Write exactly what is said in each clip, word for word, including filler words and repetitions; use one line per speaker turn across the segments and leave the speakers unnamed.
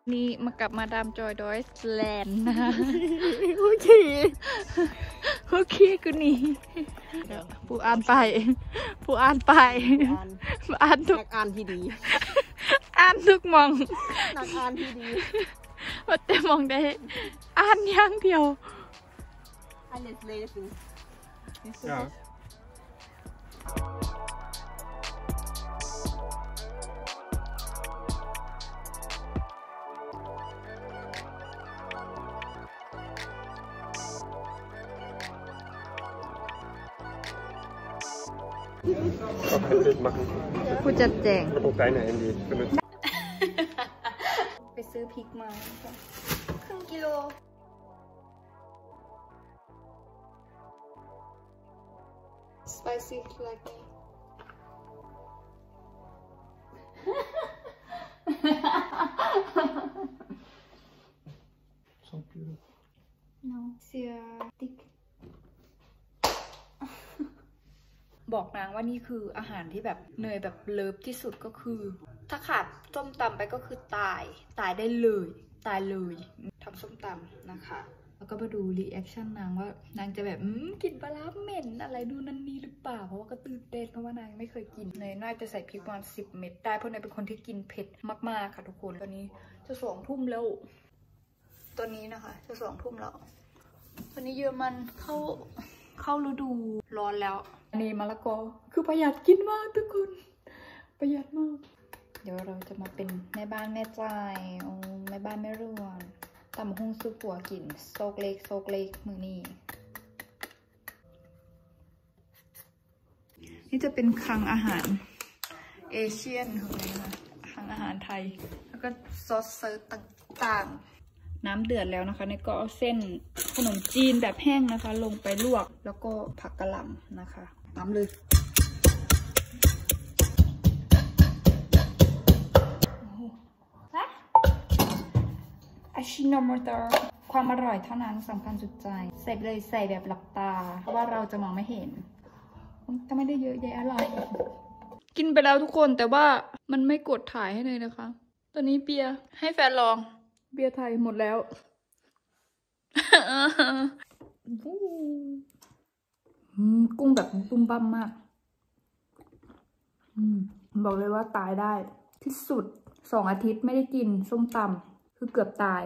นี่มากับมาดามจอยดอยส์แลนด์นะคะโอเคโอเคกูนี่ผู้อ่านไปผู้อ่านไปอ่านทุก
อ่านที่ดี
อ่านทุกมอง
นักอ่านที่ดี
ว่าแต่มองได้อ่านอย่างเดียว
อันนี้เลยสิ
Ja. Auch kein Bild machen.
ผู้จัดแจง
Ich brauche deine Handy benutzen.
ไปซื้อพริกมาครึ่งกิโลspicy like me
So beautiful.
no เสียติ๊กบอกนางว่านี่คืออาหารที่แบบเนยแบบเลิฟที่สุดก็คือถ้าขาดส้มตำไปก็คือตายตายได้เลยตายเลยทำส้มตำนะคะแล้วก็มาดูรีแอคชั่นนางว่านางจะแบบอืมกินปลาร้าเหม็นอะไรดูนั่นนี่หรือเปล่าเพราะว่าก็ตื่นเต้นเพราะว่านางไม่เคยกินเนยน่าจะใส่พริกประมาณสิบเม็ดได้เพราะเนยเป็นคนที่กินเผ็ดมากๆค่ะทุกคนตอนนี้จะสองทุ่มแล้วตอนนี้นะคะจะสองทุ่มแล้วตอนนี้เยอรมันเข้าเข้าฤดูร้อนแล้วอันนี้มะละกอคือประหยัดกินมากทุกคนประหยัดมากเดี๋ยวเราจะมาเป็นแม่บ้านแม่ใจโอ้แม่บ้านแม่รวนตำหุ้งซุปหัวกินโซกเล็กโซกเล็กมือนี่นี่จะเป็นคลังอาหารเอเชียนของนี้ค่ะคลังอาหารไทยแล้วก็ซอสเซิร์ฟต่างๆน้ำเดือดแล้วนะคะนี่ก็เอาเส้นขนมจีนแบบแห้งนะคะลงไปลวกแล้วก็ผักกะหล่ำนะคะตามเลยอาชิโนโมโตะความอร่อยเท่านั้นสำคัญสุดใจใส่เลยใส่แบบหลับตาเพราะว่าเราจะมองไม่เห็นแต่ไม่ได้เยอะแยะอร่อยกินไปแล้วทุกคนแต่ว่ามันไม่กดถ่ายให้เลยนะคะตอนนี้เบียร์ให้แฟนลองเบียร์ไทยหมดแล้วกุ้งแบบตุ้มบั้มมากบอกเลยว่าตายได้ที่สุดสองอาทิตย์ไม่ได้กินส้มตำคือเกือบตาย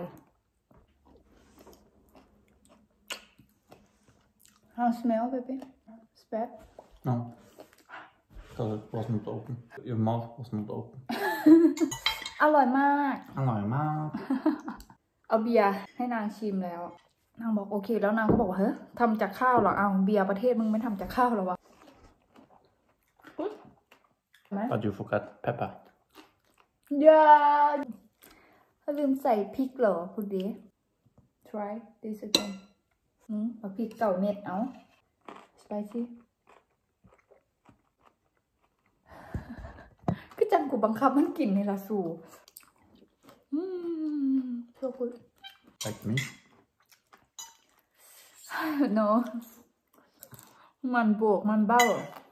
How smell baby? It's bad?
No. Because it wasn't open. Your mouth was not open.
อร่อยมาก
อร่อยมาก
เอาเบียร์ให้นางชิมแล้วนางบอกโอเคแล้วนางก็บอกว่าเฮ้ยทำจากข้าวเหรอเอาเบียร์ประเทศมึงไม่ทำจากข้าวเหรอวะ
But you forgot pepper.
อย่าลืมใส่พริกเหรอคุณดี try this again อืมเอาพริกเก่าเม็ดเอา spicy ก็จังกูบังคับมันกินในละสูอืมโชกุ
Like me?
no มันบวกมันเบ้า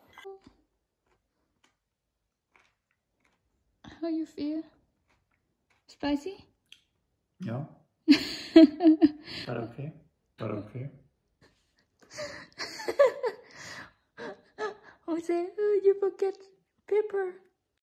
How you feel? Spicy?
Yeah. But okay. But okay.
Who say, oh, you forget pepper?